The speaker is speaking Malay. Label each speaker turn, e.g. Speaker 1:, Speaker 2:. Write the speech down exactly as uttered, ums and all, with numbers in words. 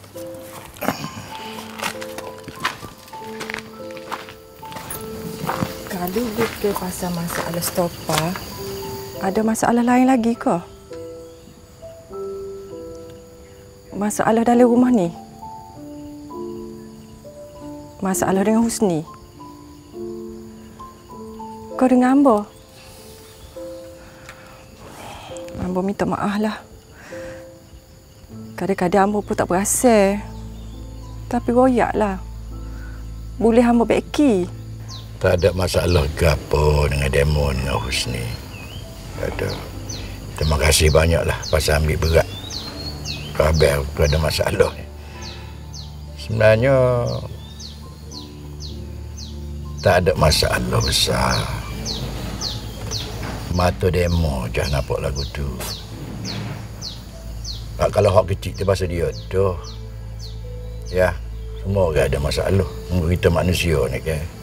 Speaker 1: Kalau bukan pasal masalah stopa, ada masalah lain lagi ke? Masalah dalam rumah ni? Masalah dengan Husni? Kau dengan Ambo? Ambo minta maaf lah. Kadang-kadang Ambo pun tak berasa. Tapi royaklah. Boleh Ambo beki.
Speaker 2: Tak ada masalah ke apa dengan demo dengan Husni. Tak ada. Terima kasih banyaklah pasal ambil berat. Khabar aku ada masalah. Sebenarnya tak ada masalah besar. Mata demo je nampak lagu tu. Kalau hak kecil tu pasal dia tu. Ya, semua orang ada masalah. Kita manusia ni kan.